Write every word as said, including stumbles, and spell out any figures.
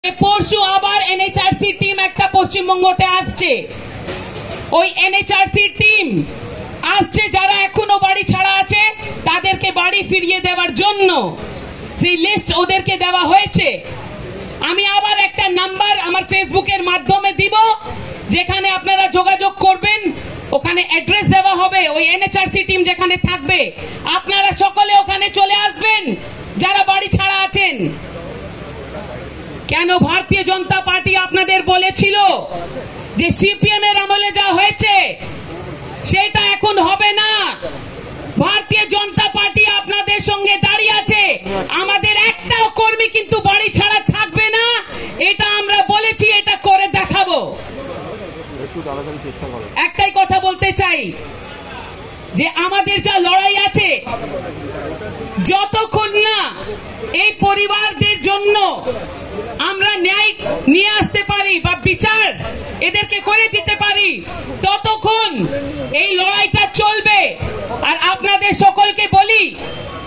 परशु आबार NHRC team एक पश्चिमबंगते आसছে ওই এনএচআরসি টিম আসছে যারা এখনো বাড়ি ছাড়া আছে তাদেরকে বাড়ি ফিরিয়ে দেওয়ার জন্য সেই লিস্ট ওদেরকে দেওয়া হয়েছে। আমি আবার একটা নাম্বার আমার ফেসবুকের মাধ্যমে দিব যেখানে আপনারা যোগাযোগ করবেন, ওখানে অ্যাড্রেস দেওয়া হবে। ওই এনএচআরসি টিম যেখানে থাকবে আপনারা সকলে ওখানে চলে আসবেন যারা বাড়ি ছাড়া আছেন। কেন ভারতীয় জনতা পার্টি আপনাদের বলেছিল যে সিপিএম এর আমলে যা হয়েছে সেটা এখন হবে না। ভারতীয় জনতা পার্টি আপনাদের সঙ্গে দাঁড়িয়ে আছে, আমাদের একটাও কর্মী কিন্তু বাড়ি ছাড়া থাকবে না, এটা আমরা বলেছি, এটা করে দেখাবো। একটাই কথা বলতে চাই যে আমাদের যা লড়াই আছে, যতক্ষণ না এই পরিবারদের জন্য আমরা ন্যায় নিয়ে আসতে পারি বা বিচার এদেরকে করে দিতে পারি ততক্ষণ এই লড়াইটা চলবে। আর আপনাদের সকলকে বলি